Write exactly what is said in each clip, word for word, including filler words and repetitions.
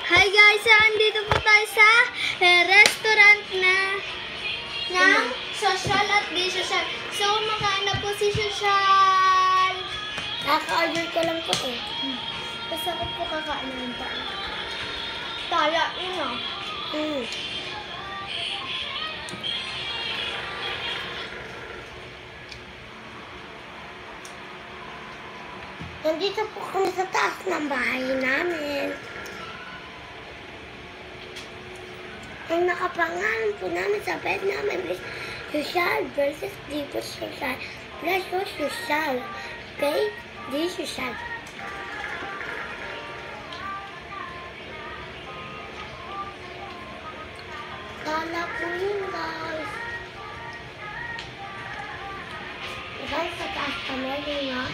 Hi guys! So, andito po tayo sa eh, restaurant na ng Social at Di Social. So, makain na po si Social. Kaka-order ko lang po eh. Hmm. Basta ko po kakain ng tayo. Tala, yun o. Hmm. Nandito po kami sa taas ng bahay namin. Ang nakapangalan po namin sa bed namin is Social versus Di Social plus Social. Okay? Di Social. Kala po yun, guys. Guys, sa taas kami, yun nga.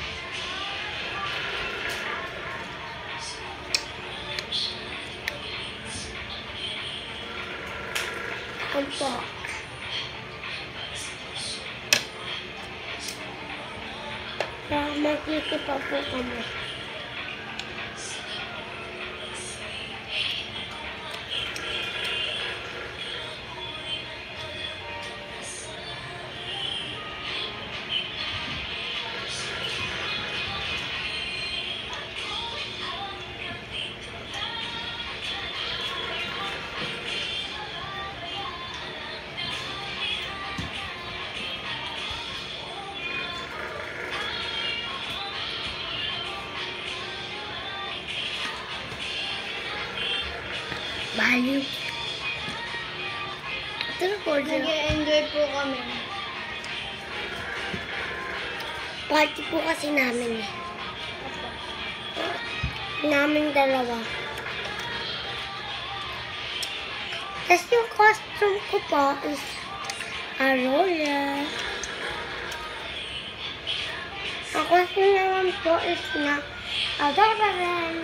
Ang po. Kaya magkiki pa po kami. Baliw. Ito na po. Nag-enjoy po kami. Party po kasi namin eh. Namin dalawa. Tapos yung costume ko po is Aurora. Ang costume naman po is na Adoran.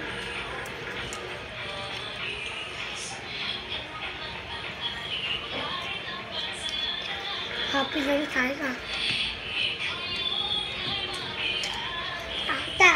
Happy lang tayo. Ata.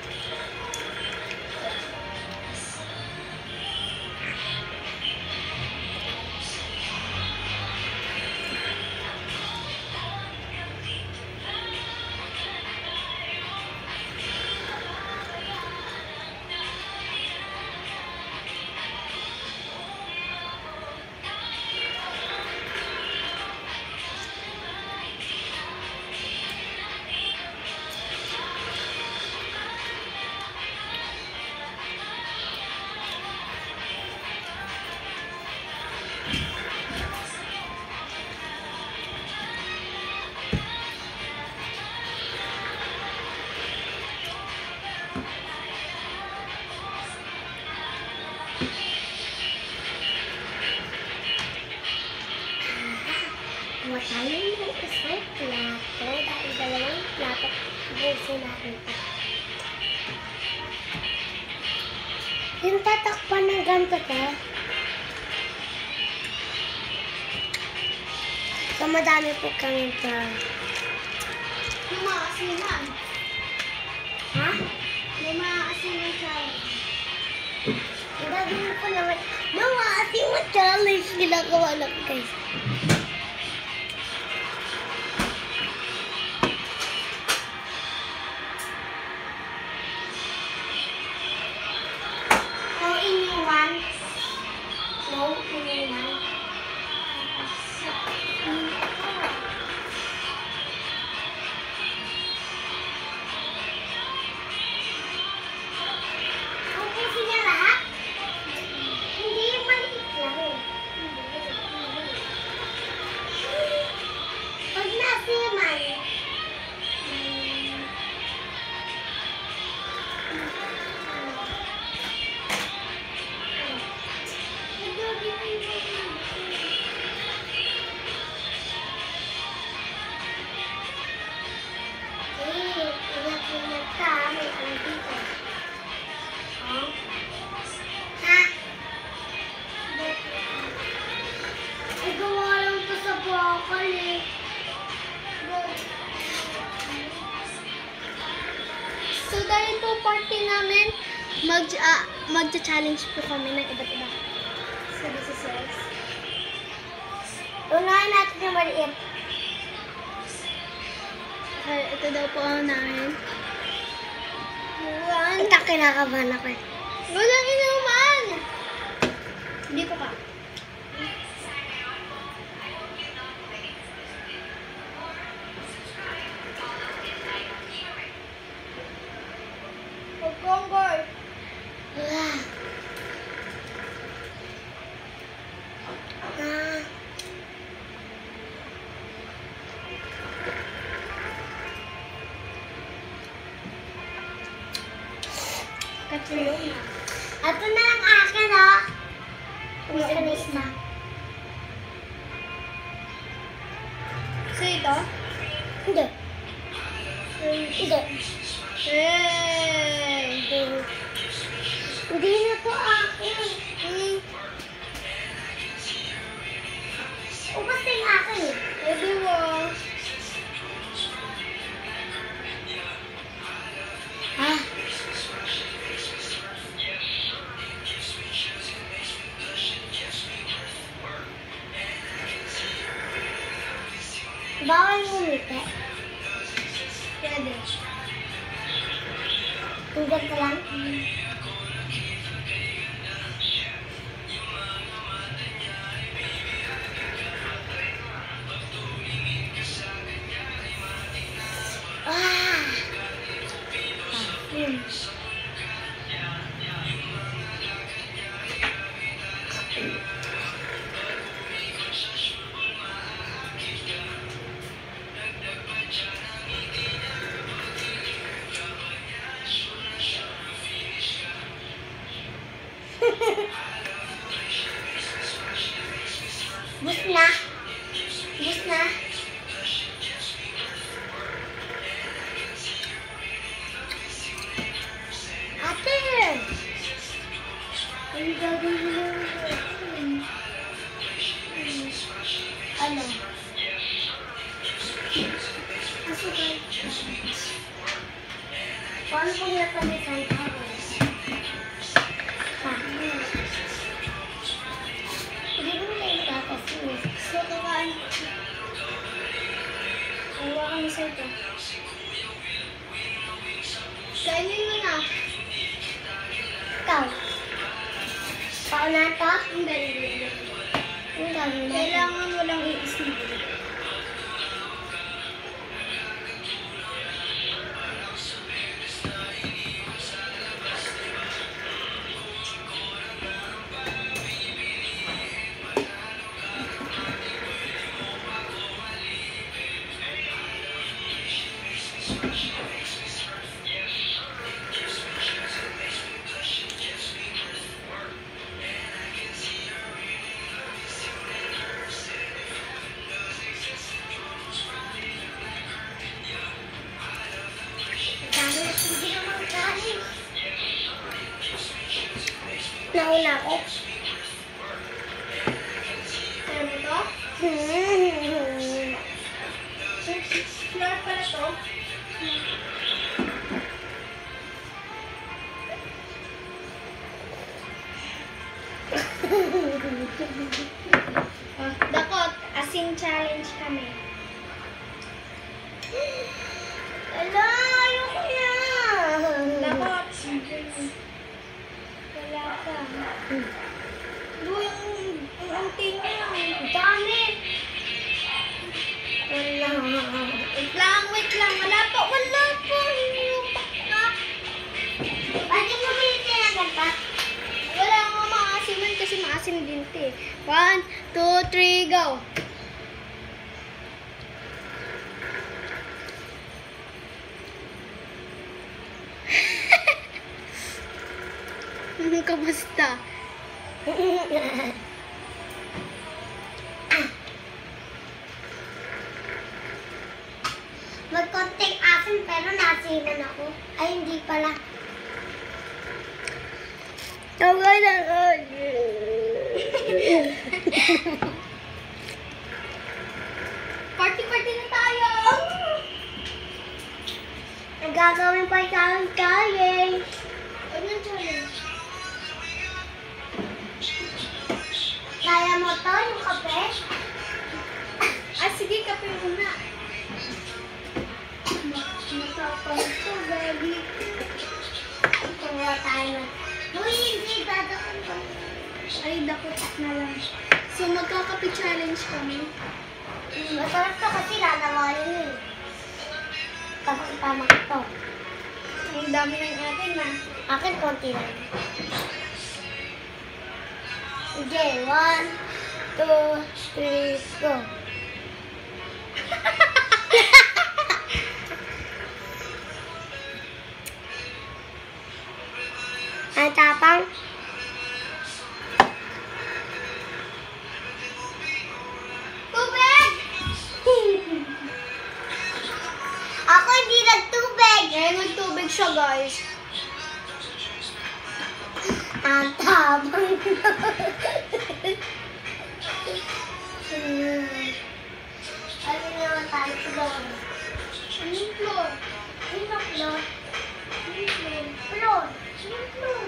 Matayin mo isang plato dahil dalawang plato busin natin ito. Yung tatakpan ng ganito to. So madami po kami ito. Yung mga asinan. Ha? May mga asinan siya. Ang gagawin ko naman, mga ating challenge ginagawa lang guys. No, iniwan. Ubusin niya lahat? Hindi yung maliit lang. Pag nasiman, mag, ah, magcha-challenge po kami ng iba't iba. So, this is yours. Unahin natin yung maliit. Okay, ito daw po ang namin. One. Ito, kinakabahan ako eh. Walang inuman! Hindi po ka. Pagkonggoy. Ah. Ah. Katrina. Ito na ang akin, oh. Kumikinis na. So, ito? Hindi. Hindi. Hey! Hindi na to akin. Hmm. Ubas na yung akin eh. Pwede mo. Ah. Bawal ngumiti. Pwede. Hanggang ka lang. Ah. Hmm. Bus na. Bus na. Ate! Ang gagawin mo. Ano? Masukay. Paano kung natamisan ako? Ha? Hindi mo na yung kakasin. So, kakaan. Awa ka na sa ito. Kainin mo na. Ikaw. Pauna to? Hindi, hindi, hindi. Ang gagawin natin. Kailangan walang iisip. Hindi naman kanin. Nauna ako. Kaya mo to? Hmm. Floor pala to. Oh, dakot, asing challenge kami. Ala, ayoko yan. Dakot. Wala ka. Doon yung yung unti niya. Dami. Wala. Wait lang, wait lang. Wala po, wala po. Yung pakpak. Pwede mo bilhin na ganpa? Wala nga maasiman kasi maasim din ito eh. One, two, three, go. Kamusta? Magkonting asin pero nasinan ako. Ay, hindi pala. Okay na. Party-party na tayo! Ang gagawin pa yung challenge. Anong challenge? masyado akong pang... Ay, dapat na lang. So, magkakape-challenge kami. Hmm, masarap to kasi lalawain eh. Tapos tama ito. Ang dami ng atin na. Akin konti lang. Okay, one, two, three, go. Ang tapang. Tubig! Ako hindi nagtubig. Eh, nagtubig siya, guys. Ang tapang. Hmm. Ano naman tayo floor? Anong floor? Ano floor? Anong floor? Floor. Anong floor?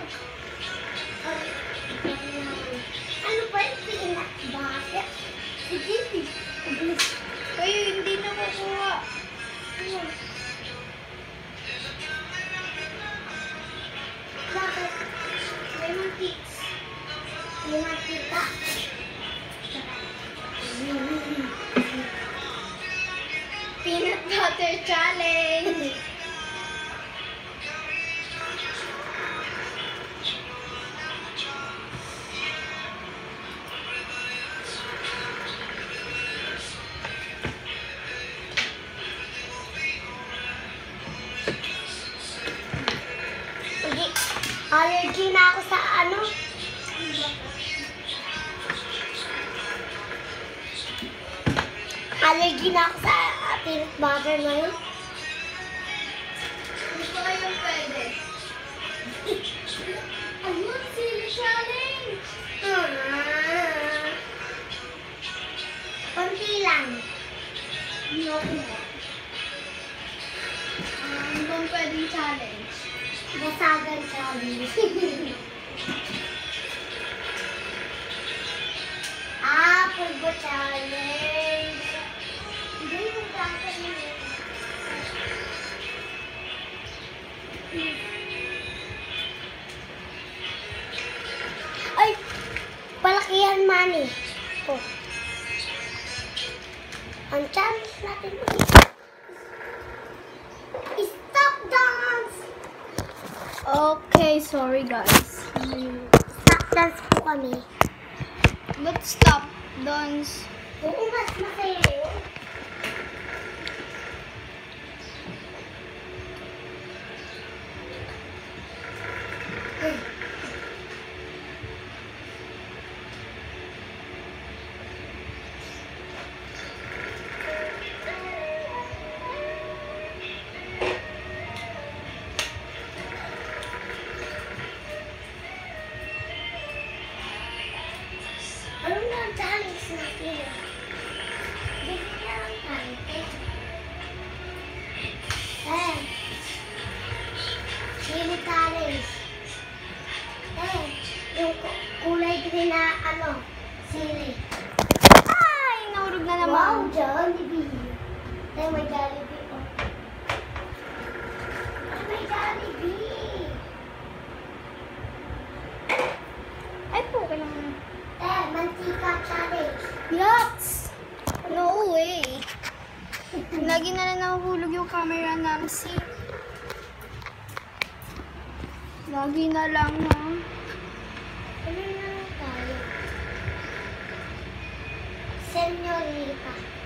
Ano ba yung pinakbasa? Sige, bilis. Kayo, hindi na kukuha. Bakit? May mantics. May mantika. Peanut butter challenge. Hindi. Allergy na ako sa ano. Allergy na ako sa uh, peanut butter na yun. Gusto ko yung pwede. Ayun, silly challenge. Ah. Konti lang. No. Um, kung pwedeng challenge. Basagan challenge. ah, pulbo challenge. Hindi yung gagawin mo yun. Ay! Palakihan money. Oh. Ang challenge natin ulit. Stop dance! Okay, sorry guys. Stop dance po kami. But stop, dance. Oo, mas masaya yun. Ano na ang challenge natin? Bigyan na lang tayo. Eh. Chili challenge. Eh. Yung ku- kulay green na ano. Sili. Ay, nahulog na naman. Wow, Jollibee. Eh, may Jollibee po. Eh, may Jollibee. Ay po, kailangan. Eh, mantika challenge. Yucks! No way. Lagi na lang nahuhulog yung camera namin. See? Lagi na lang, ha? Ano na lang tayo? Senyorita.